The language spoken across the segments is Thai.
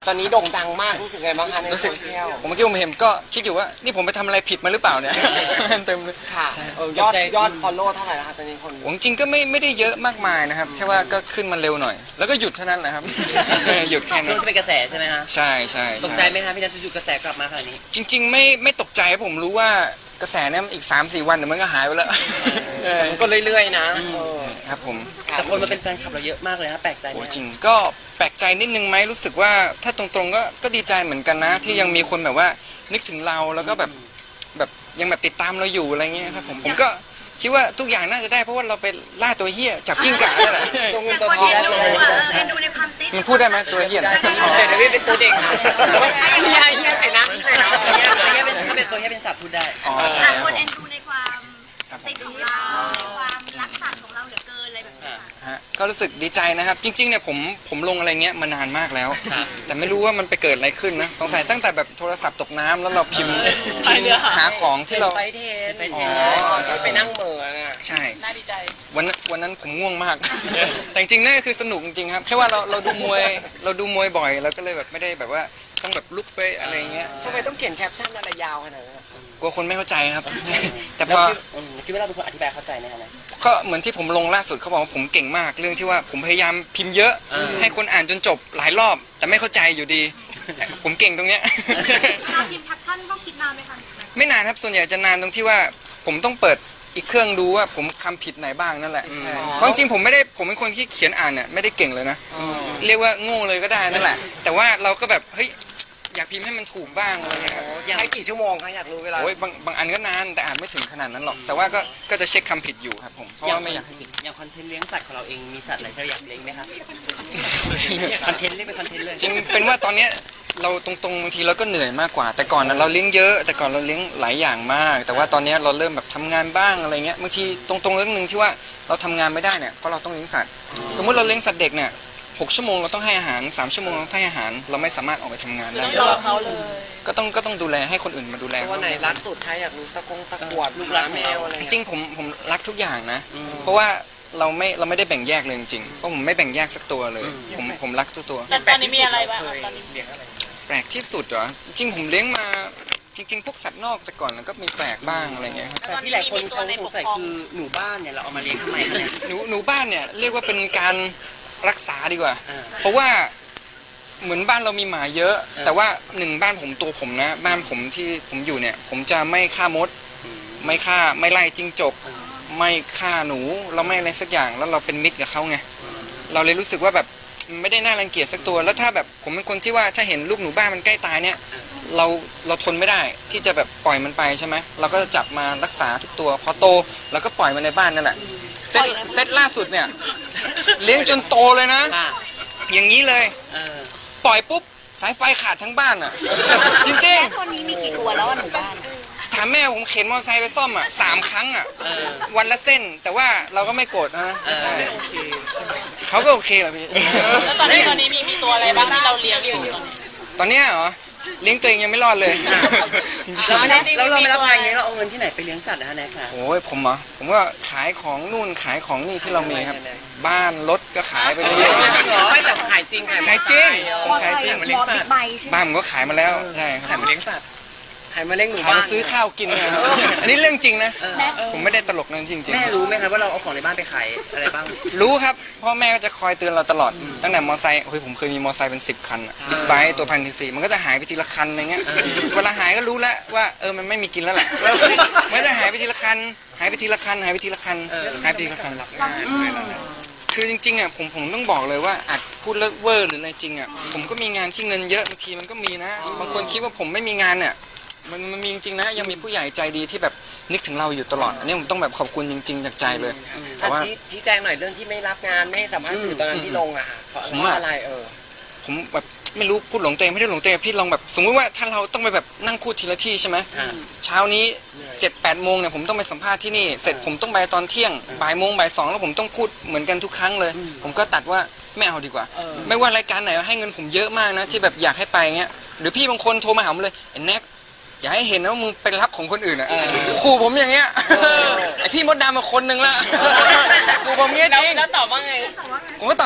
ตอนนี้โด่งดังมากรู้สึกไงบ้างคะในโซเชียลผมเมื่อกี้ผมเห็นก็คิดอยู่ว่านี่ผมไปทำอะไรผิดมาหรือเปล่าเนี่ยเต็มเลยค่ะยอด follow เท่าไหร่แล้วคะตอนนี้คนจริงก็ไม่ได้เยอะมากมายนะครับแค่ว่าก็ขึ้นมาเร็วหน่อยแล้วก็หยุดเท่านั้นแหละครับหยุดแค่นั้นช่วงจะเป็นกระแสใช่ไหมฮะใช่ตกใจไหมคะพี่นัทจะหยุดกระแสกลับมาขนาดนี้จริงๆไม่ตกใจผมรู้ว่ากระแสเนี่ยอีก 3-4 วันเดี๋ยวมันก็หายไปแล้วก็เรื่อยๆนะครับผมแต่คนมาเป็นแฟนคลับเราเยอะมากเลยนะแปลกใจไหมจริงก็แปลกใจนิดนึงไหมรู้สึกว่าถ้าตรงๆก็ดีใจเหมือนกันนะที่ยังมีคนแบบว่านึกถึงเราแล้วก็แบบยังแบบติดตามเราอยู่อะไรเงี้ยครับผมก็คิดว่าทุกอย่างน่าจะได้เพราะว่าเราไปล่าตัวเหี้ยจับกิ้งก่านั่นแหละตัวเงินตัวทองเอ็นดูในความติดมันพูดได้ไหมตัวเหี้ยแต่ไม่เป็นตัวเด็กค่ะเหี้ยใส่น้ำใส่น้ำเฮียเป็นตัวเฮียเป็นสัตว์พูดได้คนเอ็นดูในความติดของเราในความรักสัตว์ของเราเหลือเกินอะไรแบบนี้ก็รู้สึกดีใจนะครับจริงๆเนี่ยผมลงอะไรเงี้ยมานานมากแล้วแต่ไม่รู้ว่ามันไปเกิดอะไรขึ้นนะสงสัยตั้งแต่แบบโทรศัพท์ตกน้ำแล้วเราพิมพ์หาของที่เราไปเทนไปนั่งเหม่อใช่น่าดีใจวันนั้นผมง่วงมากแต่จริงๆนั่นคือสนุกจริงๆครับแค่ว่าเราดูมวยบ่อยแล้วก็เลยแบบไม่ได้แบบว่าต้องแบบลุกไปอะไรเงี้ยทำไมต้องเขียนแคปชั่นอะไรยาวขนาดนั้นกลัวคนไม่เข้าใจครับแต่พอคิดว่าเราเป็นคนอธิบายเข้าใจไหมครับก็เหมือนที่ผมลงล่าสุดเขาบอกว่าผมเก่งมากเรื่องที่ว่าผมพยายามพิมพ์เยอะให้คนอ่านจนจบหลายรอบแต่ไม่เข้าใจอยู่ดีผมเก่งตรงเนี้ยเราพิมพ์แคปชั่นต้องคิดนานไหมคะไม่นานครับส่วนใหญ่จะนานตรงที่ว่าผมต้องเปิดอีกเครื่องดูว่าผมคำผิดไหนบ้างนั่นแหละเพราะจริงผมเป็นคนที่เขียนอ่านเนี่ยไม่ได้เก่งเลยนะเรียกว่าโง่เลยก็ได้นั่นแหละแต่ว่าเราก็แบบเฮ้ยอยากพิมพ์ให้มันถูกบ้างอะไรเงี้ยใช้กี่ชั่วโมงคะอยากรู้เวลาโอ้ยบางอันก็นานแต่อ่านไม่ถึงขนาดนั้นหรอกแต่ว่าก็จะเช็คคำผิดอยู่ครับผมเพราะว่าไม่อยากให้ผิดอย่างคอนเทนต์เลี้ยงสัตว์ของเราเองมีสัตว์อะไรที่เราอยากเลี้ยงไหมครับคอนเทนต์เรียกเป็นคอนเทนต์เลยจริงเป็นว่าตอนนี้เราตรงบางทีเราก็เหนื่อยมากกว่าแต่ก่อนเราเลี้ยงเยอะแต่ก่อนเราเลี้ยงหลายอย่างมากแต่ว่าตอนนี้เราเริ่มแบบทำงานบ้างอะไรเงี้ยบางทีตรงเรื่องนึงที่ว่าเราทำงานไม่ได้เนี่ยเพราะเราต้องเลี้ยงสัตว์สมมุติเราเลี้ยงสัตว์เด็กเนี่ย6 ชั่วโมงเราต้องให้อาหาร3 ชั่วโมงเราต้องให้อาหารเราไม่สามารถออกไปทำงานได้เขาเลยก็ต้องดูแลให้คนอื่นมาดูแลวันไหนรักสุดใครอยากรู้ตะกวดลูกรักแมวอะไรจริงผมรักทุกอย่างนะเพราะว่าเราไม่ได้แบ่งแยกเลยจริงๆเพราะผมไม่แบ่งแยกสักตัวเลยผมรักทุกตัวตอนนี้มีอะไรบ้างตอนนี้แปลกที่สุดเหรอจริงผมเลี้ยงมาจริงๆพวกสัตว์นอกแต่ก่อนก็มีแปลกบ้างอะไรเงี้ยแต่ที่หลายคนเขาสงสัยคือหนูบ้านเนี่ยเราเอามาเลี้ยงทำไมเนี่ยหนูบ้านเนี่ยเรียกว่าเป็นการรักษาดีกว่าเพราะว่าเหมือนบ้านเรามีหมาเยอะแต่ว่าบ้านผมตัวผมนะบ้านผมที่ผมอยู่เนี่ยผมจะไม่ฆ่ามดไม่ไล่จิ้งจกไม่ฆ่าหนูเราไม่อะไรสักอย่างแล้วเราเป็นมิตรกับเขาไงเราเลยรู้สึกว่าแบบไม่ได้น่ารังเกียจสักตัวแล้วถ้าแบบผมเป็นคนที่ว่าถ้าเห็นลูกหนูบ้านมันใกล้ตายเนี่ยเราทนไม่ได้ที่จะแบบปล่อยมันไปใช่ไหมเราก็จะจับมารักษาทุกตัวพอโตเราก็ปล่อยมันในบ้านนั่นแหละเซตล่าสุดเนี่ยเลี้ยงจนโตเลยนะอย่างนี้เลยปล่อยปุ๊บสายไฟขาดทั้งบ้านอ่ะจริงๆตอนนี้มีกี่ตัวแล้วหนูบ้านถามแม่ผมเข็นมอเตอร์ไซค์ไปซ่อมอ่ะ3 ครั้งอ่ะวันละเส้นแต่ว่าเราก็ไม่โกรธนะเขาก็โอเคเหรอพี่แล้วตอนนี้มีตัวอะไรบ้างที่เราเลี้ยงอยู่ตอนนี้เหรอเลี้ยงตัวเองยังไม่รอดเลยแล้วเราไม่รับงานอย่างนี้เราเอาเงินที่ไหนไปเลี้ยงสัตว์นะแน็กค่ะโอ้ยผมก็ขายของนู่นขายของนี่ที่เรามีครับบ้านรถก็ขายไปเรื่อยๆไม่แต่ขายจริงขายจริงบ้านผมก็ขายมาแล้วใช่ขายมาเลี้ยงสัตว์ขายมาเลี้ยงหนูบ้านซื้อข้าวกินนะครับอันนี้เรื่องจริงนะผมไม่ได้ตลกนะจริงแม่รู้ไหมครับว่าเราเอาของในบ้านไปขายอะไรบ้างรู้ครับพ่อแม่ก็จะคอยเตือนเราตลอดตั้งแต่มอเตอร์ไซค์ผมเคยมีมอเตอร์ไซค์เป็น10 คันบิ๊กไบค์ตัว1,400มันก็จะหายไปทีละคันอะไรเงี้ยเวลาหายก็รู้แล้วว่ามันไม่มีกินแล้วแหละมันจะหายไปทีละคันหายไปทีละคันหายไปทีละคันหายไปทีละคันคือจริงๆอ่ะผมต้องบอกเลยว่าอาจพูดเลิกเวอร์หรืออะไรจริงอ่ะผมก็มีงานที่เงินเยอะบางทีมันก็มีนะบางคนคิดว่าผมไม่มีงานเนี่ยมันมีจริงๆนะยังมีผู้ใหญ่ใจดีที่แบบนึกถึงเราอยู่ตลอดอันนี้ผมต้องแบบขอบคุณจริงๆจากใจเลยแต่ว่าชี้แจงหน่อยเรื่องที่ไม่รับงานไม่ให้สัมภาษณ์สื่อตอนนั้นที่ลงอ่ะผมอะไรผมแบบไม่รู้พูดหลงเตงไม่ได้หลงเตงพี่ลองแบบสมมติว่าถ้าเราต้องไปแบบนั่งพูดทีละที่ใช่ไหมเช้านี้7-8 โมงเนี่ยผมต้องไปสัมภาษณ์ที่นี่เสร็จผมต้องไปตอนเที่ยงบ่ายโมงบ่าย2แล้วผมต้องพูดเหมือนกันทุกครั้งเลยผมก็ตัดว่าไม่เอาดีกว่าไม่ว่ารายการไหนให้เงินผมเยอะมากนะที่แบบอยากให้ไปเงี้ยหรือพี่บางคนโทรมาหาผมเลยแน็กอย่าให้เห็นว่ามึงเป็นรับของคนอื่นอ่ะขู่ผมอย่างเงี้ยไอพี่มดดำมาคนนึงละขู่ผมเงี้ยจริงแล้วตอบว่าไงผมก็ตอบผม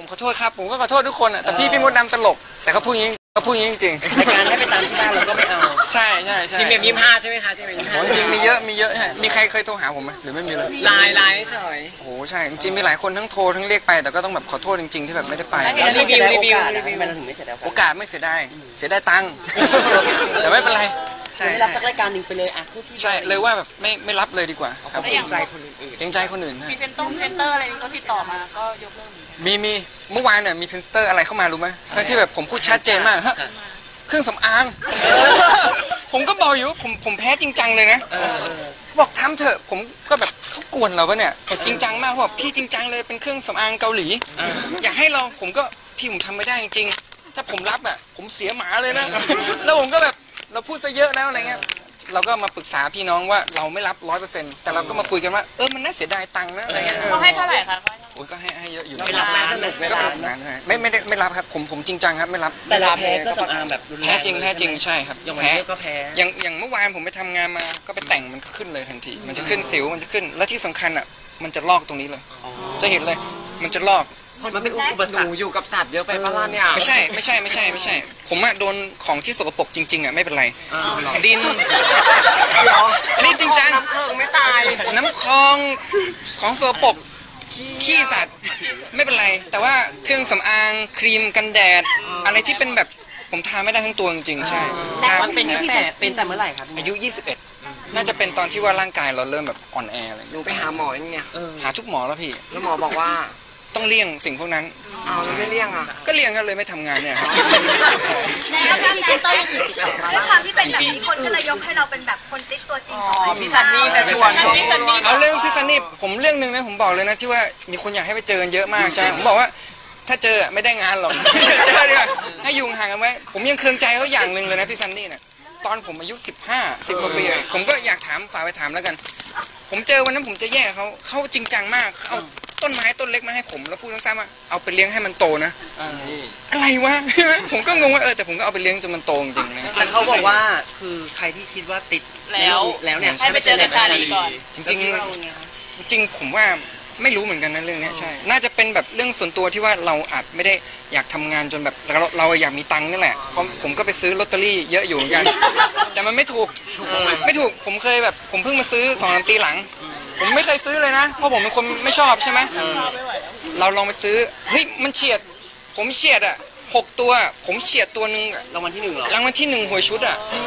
ผมขอโทษครับผมก็ขอโทษทุกคนอ่ะแต่พี่มดดำตลกแต่เขาพูดอย่างนี้จริงรายการให้ไปตามที่บ้านเราก็ไม่เอาใช่จริงแบบ25ใช่ไหมคะจริงแบบโหจริงมีเยอะใช่มีใครเคยโทรหาผมไหมหรือไม่มีเลย 25ไลน์เฉยโอ้โหใช่จริงๆมีหลายคนทั้งโทรทั้งเรียกไปแต่ก็ต้องแบบขอโทษจริงๆที่แบบไม่ได้ไปแล้วรีวิวโอกาสนะมันถึงไม่เสร็จแล้วโอกาสไม่เสียดายตังค์ แต่ไม่เป็นไรใช่ไม่รับสักรายการหนึ่งไปเลยอ่ะพูดที่ใช่เลยว่าแบบไม่รับเลยดีกว่าครับเกรงใจคนอื่นเกรงใจคนอื่นพรีเซนเตอร์อะไรนี่ก็ติดต่อมาก็ยกเลิกหมดมีเมื่อวานเนี่ยมีพรีเซนเตอร์อะไรเข้ามารู้ไหมทั้งที่แบบผมพูดชัดเจนมากฮะเครื่องสำอาง ผมก็บอกอยู่ว่าผมแพ้จริงจังเลยนะบอกทำเถอะผมก็แบบเขากวนเราปะเนี่ยแต่จริงจังมากบอกพี่จริงจังเลยเป็นเครื่องสำอางเกาหลีอยากให้เราผมก็พี่ผมทำไม่ได้จริงๆถ้าผมรับอ่ะผมเสียหมาเลยนะ แล้วผมก็แบบเราพูดซะเยอะแล้วอะไรเงี้ยเราก็มาปรึกษาพี่น้องว่าเราไม่รับ 100%แต่เราก็มาคุยกันว่ามันน่าเสียดายตังค์นะอะไรเงี้ยเขาให้เท่าไหร่คะโอ้ยก็ให้เยอะอยู่ๆไม่รับนะสนุกเวก็ลาเป็นงานไม่รับครับผมจริงจังครับไม่รับแต่เราแพ้เครื่องสำอางแบบรุนแรงแพ้จริงใช่ครับอย่างวันแพ้นี้ก็แพ้อย่างเมื่อวานผมไปทำงานมาก็ไปแต่งมันก็ขึ้นเลยทันทีมันจะขึ้นสิวมันจะขึ้นแล้วที่สำคัญอ่ะมันจะลอกตรงนี้เลยจะเห็นเลยมันจะลอกมันเป็นอุปสรรคอยู่กับสัตว์เยอะไปปะล่ะเนี่ยไม่ใช่ผมอะโดนของที่สกปรกจริงๆอะไม่เป็นไรดินอันนี้จริงจังน้ำเพิงไม่ตายน้ำคลองของสกปรกขี้สัตว์ไม่เป็นไรแต่ว่าเครื่องสำอางครีมกันแดดอะไรที่เป็นแบบผมทาไม่ได้ทั้งตัวจริงๆใช่ทามันเป็นตั้งแต่เมื่อไหร่ครับอายุ 21 น่าจะเป็นตอนที่ว่าร่างกายเราเริ่มแบบอ่อนแออะไรอย่างหนูเงี้ยไปหาหมอยังไงหาทุกหมอแล้วพี่แล้วหมอบอกว่าต้องเลี่ยงสิ่งพวกนั้นเอาแล้วไม่เลี่ยงอ่ะก็เลี่ยงกันเลยไม่ทำงานเนี่ยครับแล้วการแต่งตัวด้วยความที่เป็นแบบนี้คนก็เลยยกให้เราเป็นแบบคนติ๊กตัวจริงของพี่ซันนี่จะชวนพี่ซันนี่เอาเรื่องพี่ซันนี่ผมเรื่องหนึ่งนะผมบอกเลยนะที่ว่ามีคนอยากให้ไปเจอกันเยอะมากใช่ผมบอกว่าถ้าเจอไม่ได้งานหรอก เจอดีกว่าให้อยู่ห่างกันไว้ผมยังเคืองใจเขาอย่างหนึ่งเลยนะพี่ซันนี่เนี่ยตอนผมอายุ10 กว่าปีผมก็อยากถามฝากไปถามแล้วกัน ผมเจอวันนั้นผมจะแย่เขาจริงจังมากเอาต้นไม้ต้นเล็กมาให้ผมแล้วพูดสั้นๆว่าเอาไปเลี้ยงให้มันโตนะอะไรวะ ผมก็งงว่าแต่ผมก็เอาไปเลี้ยงจนมันโตจริงๆนะแต่เขาบอกว่าคือใครที่คิดว่าติดแล้วเนี่ยให้ไปเจอกับชาลีก่อนจริงผมว่าไม่รู้เหมือนกันนะเรื่องนี้ใช่น่าจะเป็นแบบเรื่องส่วนตัวที่ว่าเราอาจไม่ได้อยากทำงานจนแบบเราอยากมีตังค์นี่แหละเพราะผมก็ไปซื้อลอตเตอรี่เยอะอยู่เหมือนกัน แต่มันไม่ถูกผมเคยแบบผมเพิ่งมาซื้อ2-3 ปีหลัง ผมไม่เคยซื้อเลยนะเพราะผมเป็นคนไม่ชอบใช่ไหมเราลองไปซื้อเฮ้ยมันเฉียดผมเฉียด6 ตัวผมเฉียดตัวหนึ่งรางวัลที่ 1เหรอรางวัลที่1หวยชุด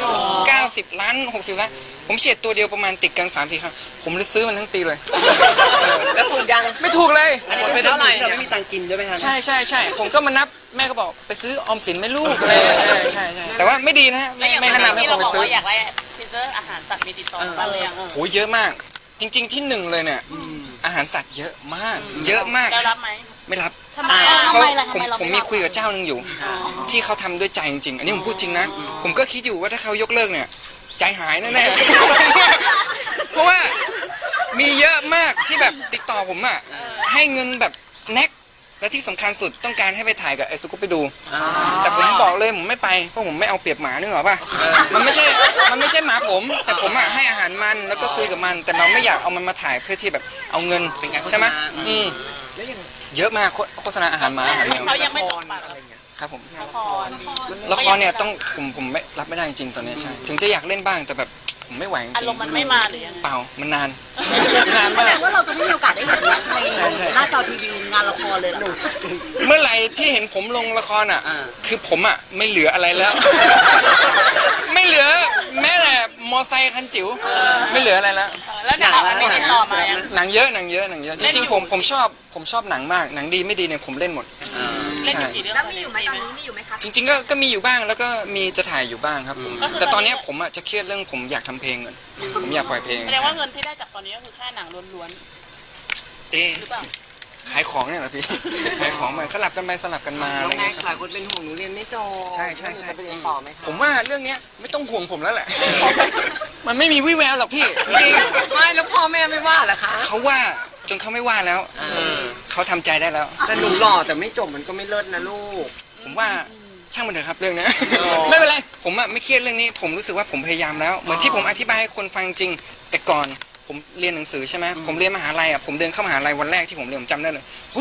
90 ล้าน60 ล้านผมเฉียดตัวเดียวประมาณติดกัน3-4 ครั้งผมเลยซื้อมันทั้งปีเลยแล้วถูกยังไม่ถูกเลยอันนี้เป็นเท่าไหร่เราไม่มีตังค์กินด้วยไหมคะใช่ผมก็มานับแม่ก็บอกไปซื้อออมสินไม่ลูกอะไรใช่แต่ว่าไม่ดีนะฮะแล้วอย่างไม่แนะนำให้ที่คเรานไปบอกซื้อว่าอยากได้พรีเซนเตอร์อาหารสัตว์มีติดต่อมาเลยยังโหเยอะมาก จริง ๆที่1เลยเนี่ยอาหารสัตว์เยอะมากแล้วรับไหมไม่รับทำไมผมมีคุยกับเจ้าหนึ่งอยู่ ที่เขาทำด้วยใจจริงๆอันนี้ผมพูดจริงนะผมก็คิดอยู่ว่าถ้าเขายกเลิกเนี่ยใจหายแน่ๆ เพราะว่ามีเยอะมากที่แบบติดต่อผมให้เงินแบบแน็กและที่สำคัญสุดต้องการให้ไปถ่ายกับไอ้สกูปไปดู แต่ผมบอกเลยผมไม่ไปเพราะผมไม่เอาเปรียบหมานึกออกป่ะมันไม่ใช่หมาผมแต่ผมให้อาหารมันแล้วก็คุยกับมัน แต่เราไม่อยากเอามันมาถ่ายเพื่อที่แบบเอาเงินใช่ไหมเยอะมากโฆษณาอาหารหมาอาหารแมวเขายังไม่จบปากครับผมละครละครเนี่ยต้องผมไม่รับไม่ได้จริงๆตอนนี้ใช่ถึงจะอยากเล่นบ้างแต่แบบผมไม่ไหวจริงอารมณ์มันไม่มาหรือยังเปล่ามันนานแสมาดกงว่าเราจะไม่มีโอกาสได้เห็นในหน้าจอทีวีงานละครเลยเหรอเมื่อไหร่ที่เห็นผมลงละครคือผมไม่เหลืออะไรแล้ว ไม่เหลือแม้แต่มอไซค์คันจิ๋วไม่เหลืออะไรแล้วแล้วหนังมันมีติดต่อมายังหนังเยอะจริงๆผมชอบหนังมากหนังดีไม่ดีเนี่ยผมเล่นหมดเล่นอยู่กี่เรื่องแล้วมีอยู่ไหมตอนนี้มีอยู่ไหมคะจริงๆก็มีอยู่บ้างแล้วก็มีจะถ่ายอยู่บ้างครับผมแต่ตอนนี้ผมจะเครียดเรื่องผมอยากทำเพลงก่อนผมอยากปล่อยเพลงแสดงว่าเงินที่ได้จากตอนนี้ก็คือแค่หนังล้วนเอ๊ะๆหรือเปล่าขายของเนี่ยเหรอพี่ ขายของมาสลับกันไปสลับกันมาน้อะอไรงแน็เงี้กยหลายคนเป็นห่วงหนูเรียนไม่จบใช่จะไปเรียนต่อไหมคะผมว่าเรื่องเนี้ยไม่ต้องห่วงผมแล้วแหละ มันไม่มีวี่แววหรอกพี่จริงไม่แล้วพ่อแม่ไม่ว่าเหรอคะเขาว่าจนเขาไม่ว่าแล้วเขาทำใจได้แล้วแต่หนูหล่อแต่ไม่จบมันก็ไม่เลิศนะลูกผมว่าช่างมันเถอะครับเรื่องเนี้ย ไม่เป็นไรผมไม่เครียดเรื่องนี้ผมรู้สึกว่าผมพยายามแล้วเหมือนที่ผมอธิบายให้คนฟังจริงแต่ก่อนผมเรียนหนังสือใช่ไหมผมเรียนมหาลัยผมเดินเข้ามหาลัยวันแรกที่ผมเรียนผมจำได้เลยหุ้ย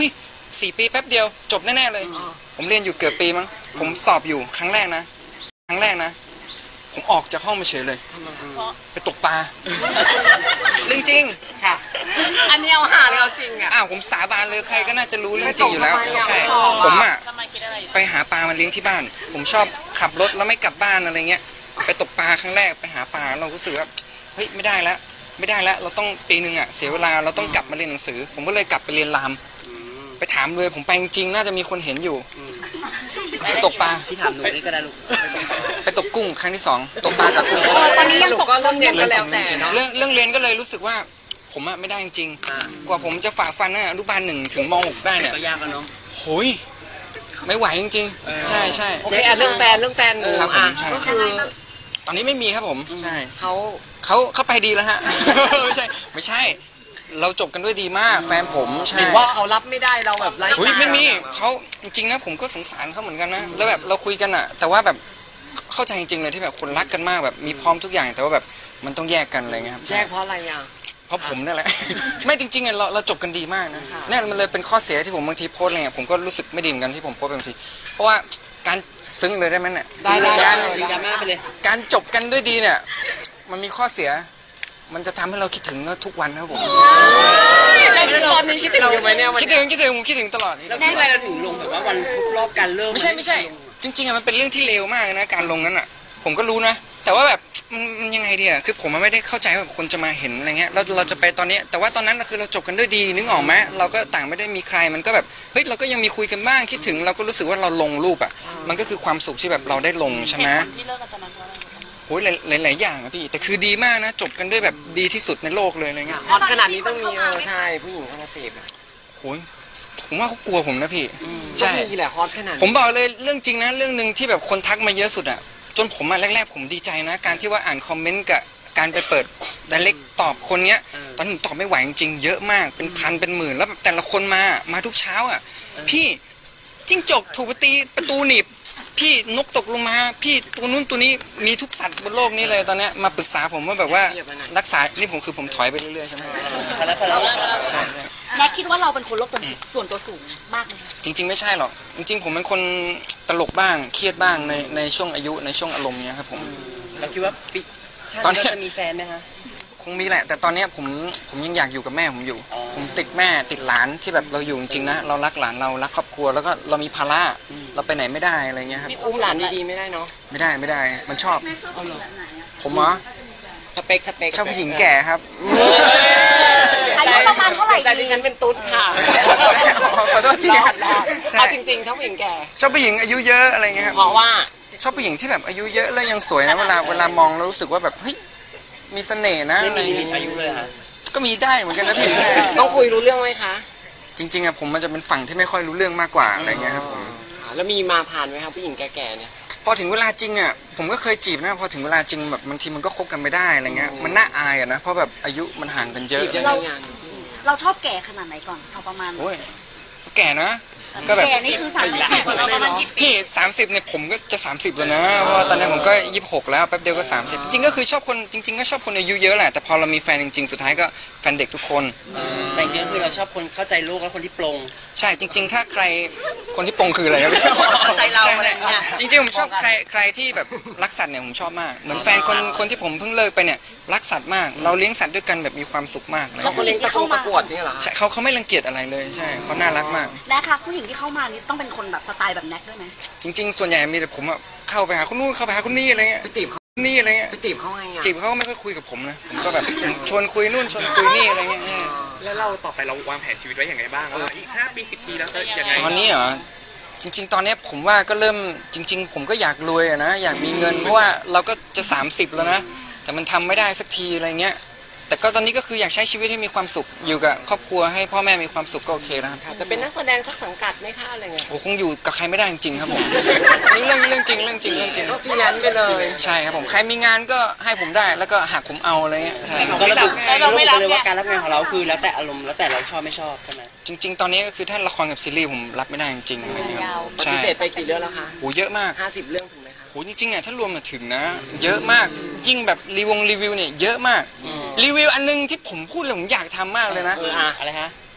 4 ปีแป๊บเดียวจบแน่ๆเลย ผมเรียนอยู่เกือบปีมั้งผมสอบอยู่ครั้งแรกนะผมออกจากห้องมาเฉยเลยไปตกปลาเรื่องจริงค่ะ อันนี้เอาหาเลยเอาจริงอ่ะอ้าวผมสาบานเลยใครก็น่าจะรู้เรื่องจริงอยู่แล้วใช่ผมอ่ะทำไมคิดอะไรอยู่ไปหาปลามาเลี้ยงที่บ้าน ผมชอบขับรถแล้วไม่กลับบ้านอะไรเงี้ยไปตกปลาครั้งแรกไปหาปลาเรารู้สึกว่าเฮ้ยไม่ได้แล้วเราต้องปีนึงอ่ะเสียเวลาเราต้องกลับมาเรียนหนังสือ ผมก็เลยกลับไปเรียนรามไปถามเลยผมไปจริงๆน่าจะมีคนเห็นอยู่ไปตกปลาพี่ถามหนูนี่ก็ได้ลูกไปตกกุ้งครั้งที่2ตกปลากับกุ้งตอนนี้ยังสรุปตกก็เรื่องเรียนก็แล้วแต่เนาะเรื่องเรียนก็เลยรู้สึกว่าผมอะไม่ได้จริงๆกว่าผมจะฝ่าฟันอนุบาล1ถึงม.6ได้เนี่ยก็ยากกันเนาะโหยไม่ไหวจริงๆใช่โอเคเรื่องแฟนหนูครับผมอ่ะใช่ก็คือตอนนี้ไม่มีครับผมใช่เขาเขาไปดีแล้วฮะ ไม่ใช่เราจบกันด้วยดีมากแฟนผมใช่หรือว่าเขารับไม่ได้เราแบบไร้เฮ้ยไม่มีเขาจริงๆนะผมก็สงสารเขาเหมือนกันนะแล้วแบบเราคุยกันอะแต่ว่าแบบเข้าใจจริงๆเลยที่แบบคนรักกันมากแบบมีพร้อมทุกอย่างแต่ว่าแบบมันต้องแยกกันอะไรเงี้ยครับแยกเพราะอะไรอ่ะเพราะผมนี่แหละ ไม่จริงๆอะเราจบกันดีมากนะเนี่ยมันเลยเป็นข้อเสียที่ผมบางทีโพสอะไรเงี้ยผมก็รู้สึกไม่ดีเหมือนกันที่ผมโพสบางทีเพราะว่าการซึ้งเลยได้ไหมเนี่ยได้การดึงดราม่าไปเลยการจบกันด้วยดีเนี่ยมันมีข้อเสีย มันจะทำให้เราคิดถึงทุกวันครับผมแล้วตอนนี้คิดถึงอยู่ไหมเนี่ยวันคิดนี้ถึงผมคิดถึงตลอดแล้วที่อะไรเราถึงลงแบบว่าวันครบรอบการเลิกไม่ใช่ จริงๆอะมันเป็นเรื่องที่เลวมากนะการลงนั้นอะผมก็รู้นะ แต่ว่าแบบมันยังไงดีอะคือผมมันไม่ได้เข้าใจว่าคนจะมาเห็นอะไรเงี้ยเราจะไปตอนนี้แต่ว่าตอนนั้นคือเราจบกันด้วยดีนึกออกไหมเราก็ต่างไม่ได้มีใครมันก็แบบเฮ้ยเราก็ยังมีคุยกันบ้างคิดถึงเราก็รู้สึกว่าเราลงรูปอะมันก็คือความสุขที่แบบเราได้ลงใช่ไหมเหตุผลที่เลิกกันตอนนั้นเพราะอะไรโอ้ยหลายอย่างอะพี่แต่คือดีมากนะจบกันด้วยแบบดีที่สุดในโลกเลยอะไรเงี้ยฮอตขนาดนี้ต้องมีใช่ผู้หญิงเข้ามาจีบอะโอ้ยผมว่าเขากลัวผมนะพี่ใช่ใช่มีแหละฮอตขนาดนี้ผมบอกเลยเรื่องจริงนะเรื่องหนึ่งที่แบบคนทักมาเยอะสุดอะจนผมอะแรกๆผมดีใจนะ การที่ว่าอ่านคอมเมนต์กับการไปเปิดdirectตอบคนเนี้ยตอนนี้ผมตอบไม่ไหวจริงๆเยอะมากเป็นพันเป็นหมื่นแล้วแบบแต่ละคนมาทุกเช้าอะพี่จิ้งจกถูกประตูหนีบพี่นกตกลงมาพี่ตัวนู้นตัวนี้มีทุกสัตว์บนโลกนี้เลยตอนเนี้ยมาปรึกษาผมว่าแบบว่ารักษานี่ผมถอยไปเรื่อยๆใช่ไหมพอแล้วใช่แน็กคิดว่าเราเป็นคนโลกส่วนตัวสูงมากเลยจริงๆไม่ใช่หรอกจริงๆผมเป็นคนตลกบ้างเครียดบ้างในช่วงอายุในช่วงอารมณ์เนี้ยครับผมเราคิดว่าปีชาติตอนนี้นี้เราจะมีแฟนไหมคะคงมีแหละ แต่ตอนเนี้ยผมยังอยากอยู่กับแม่ผมอยู่อ๋อผมติดแม่ติดหลานที่แบบเราอยู่จริงๆนะเรารักหลานเรารักครอบครัวแล้วก็เรามีภาระเราไปไหนไม่ได้อะไรเงี้ยครับอุ้มหลานดีๆไม่ได้เนาะไม่ได้มันชอบผมเหรอสเปคชอบผู้หญิงแก่ครับอายุประมาณเท่าไหร่แต่ดีดิฉันเป็นตุ๊ดค่ะขอโทษทีครับใช่เอาจริงๆชอบผู้หญิงแก่ชอบผู้หญิงอายุเยอะอะไรเงี้ยครับเพราะว่าชอบผู้หญิงที่แบบอายุเยอะแล้วยังสวยนะเวลามองแล้วรู้สึกว่าแบบเฮ้ยมีเสน่ห์นะไม่อะไรมีลิมิเงี้ยตอายุเลยค่ะก็มีได้เหมือนกันนะพี่ต้องคุยรู้เรื่องไหมคะจริงๆอะผมมันจะเป็นฝั่งที่ไม่ค่อยรู้เรื่องมากกว่าอะไรเงี้ยครับผมแล้วมีมาผ่านไหมครับผู้หญิงแก่ๆเนี่ยพอถึงเวลาจริงอะผมก็เคยจีบนะพอถึงเวลาจริงแบบบางทีมันก็คบกันไม่ได้อะไรเงี้ยมันน่าอายอะนะเพราะแบบอายุมันห่างกันเยอะจีบยังไงงานเราชอบแก่ขนาดไหนก่อนเอาประมาณโอ้ยแก่นะก็แบบแก่นี่คือ30เลยเหรอพี่30เนี่ยผมก็จะ30แล้วนะเพราะว่าตอนนี้ผมก็26แล้วแป๊บเดียวก็30จริงก็คือชอบคนจริงๆก็ชอบคนอายุเยอะแหละแต่พอเรามีแฟนจริงๆสุดท้ายก็แฟนเด็กทุกคนแต่จริงๆคือเราชอบคนเข้าใจโลกและคนที่ปลงใช่จริง ๆ ถ้าใครคนที่ปงคืออะไรครับใจเราใช่อะไรเงี้ยจริงๆผมชอบใครที่แบบรักสัตว์เนี่ยผมชอบมากเหมือนแฟนคนที่ผมเพิ่งเลิกไปเนี่ยรักสัตว์มากเราเลี้ยงสัตว์ด้วยกันแบบมีความสุขมากเลยเขาก็เลี้ยงประกวดนี่เหรอใช่เขาไม่รังเกียจอะไรเลยใช่เขาน่ารักมากแน็กค่ะผู้หญิงที่เข้ามานี่ต้องเป็นคนแบบสไตล์แบบแน็กด้วยไหมจริง ๆ ส่วนใหญ่มีแต่ผมอะเข้าไปหาคนนู้นเข้าไปหาคนนี้อะไรเงี้ยไปจีบเขานี่อะไรเงี้ยไปจีบเขาไงอ่ะจีบเขาก็ไม่ค่อยคุยกับผมนะผมก็แบบชวนคุยนู่นชวนคุยนี่อะไรเงี้ยแล้วเราต่อไปเราวางแผนชีวิตไว้อย่างไรบ้างอีก5 ปี 10 ปีแล้วจะยังไงตอนนี้เหรอจริง ๆ ตอนนี้ผมว่าก็เริ่มจริง ๆ ผมก็อยากรวยอะนะอยากมีเงินเพราะว่าเราก็จะ30แล้วนะแต่มันทำไม่ได้สักทีอะไรเงี้ยแต่ก็ตอนนี้ก็คืออยากใช้ชีวิตให้มีความสุขอยู่กับครอบครัวให้พ่อแม่มีความสุขก็โอเคแล้วครับค่ะจะเป็นนักแสดงสักสังกัดไหมคะอะไรเงี้ยโอ้คงอยู่กับใครไม่ได้จริงๆครับผมนี่เรื่องจริงเรื่องจริงก็ฟรีแลนซ์ไปเลยใช่ครับผมใครมีงานก็ให้ผมได้แล้วก็หักผมเอาอะไรเงี้ยใช่ครับก็ระบุไปเลยว่าการรับงานของเราคือแล้วแต่อารมณ์แล้วแต่เราชอบไม่ชอบใช่ไหมจริง ๆ ตอนนี้ก็คือถ้าละครกับซีรีส์ผมรับไม่ได้จริงๆอะไรเงี้ยครับปใช่ฏิเสธไปกี่เรื่องแล้วคะโหเยอะมาก 50 เรื่องถึงไหมคะโหจริงๆอ่ะถ้ารวมมาถึงนะ เยอะมากยิ่งแบบรีวิวเนี่ยเยอะมากรีวิวอันนึงที่ผมพูดเลยผมอยากทำมากเลยนะอ่ะอะไรฮะ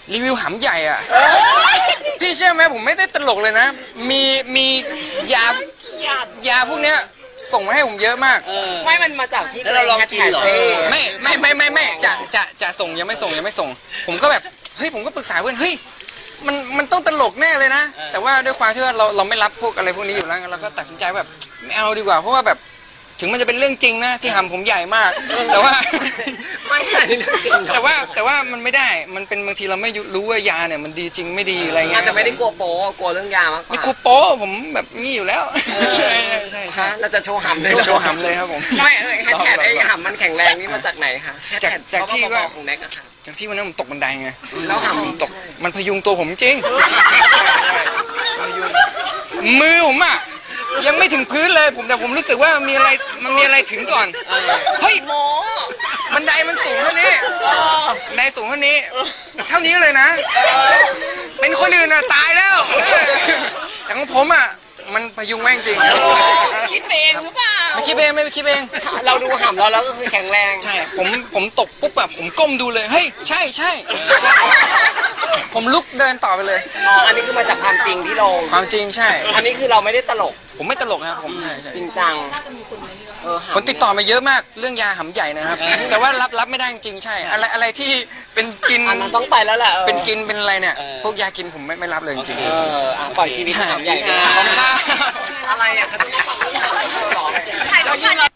รีวิวหำใหญ่อ่ะพี่เชื่อไหมผมไม่ได้ตลกเลยนะ มียาพวกเนี้ยส่งมาให้ผมเยอะมากไม่มันมาจากที่แล้วเราลองกินเหรอไม่จะส่งยังไม่ส่ง ผมก็แบบเฮ้ยผมก็ปรึกษาเพื่อนเฮ้ยมันต้องตลกแน่เลยนะ แต่ว่าด้วยความที่ว่าเราไม่รับพวกอะไรพวกนี้อยู่แล้วเราก็ตัดสินใจแบบไม่เอาดีกว่าเพราะว่าแบบถึงมันจะเป็นเรื่องจริงนะที่หำผมใหญ่มาก แต่ว่าไม่ใช่เรื่องจริงแต่ว่ามันไม่ได้มันเป็นบางทีเราไม่รู้ว่ายาเนี่ยมันดีจริงไม่ดีอะไรเงี้อาจยจะไม่ได้กลัวโป๊กลัวเรื่องยามากกไม่ว่ากลัวโป๊ผมแบบนี่อยู่แล้วใช่ฮะเราจะโชว์หำเลยโชว์หำเลยครับผมไม่แฮชแท็กไอ้หำมันแข็งแรงนี่มาจากไหนคะแฮชแท็จากที่ว่าของแน็กอะค่ะจากที่วันนั้นผมตกบันไดไงแล้วหำผมตกมันพยุงตัวผมจริงมือผมอ่ะยังไม่ถึงพื้นเลยแต่ผมรู้สึกว่ามันมีอะไรถึงก่อนเฮ้ยโมบันไดมันสูงเท่านี้บันไดสูงเท่านี้เลยนะเป็นคนอื่นอ่ะตายแล้วแต่ของผมอ่ะมันพยุงแม่งจริงคิดเองหรือเปล่าไม่คิดเองไม่คิดเองเราดูหำแล้วก็คือแข็งแรงใช่ผมตกปุ๊บแบบผมก้มดูเลยเฮ้ยใช่ผมลุกเดินต่อไปเลยอ๋ออันนี้คือมาจากความจริงที่ลงความจริงใช่อันนี้คือเราไม่ได้ตลกผมไม่ตลกครับผมใช่จริงจังหำคนติดต่อมาเยอะมากเรื่องยาหำใหญ่นะครับ แต่ว่ารับไม่ได้จริงๆใช่อะไรที่เป็นกินอันนั้นต้องไปแล้วแหละเป็นกินเป็นอะไรเนี่ยพวกยากินผมไม่รับเลยจริงปล่อยชีวิตหำใหญ่ๆขอบคุณครับอะไรอ่ะฉันต้องถ่ายรูปก่อน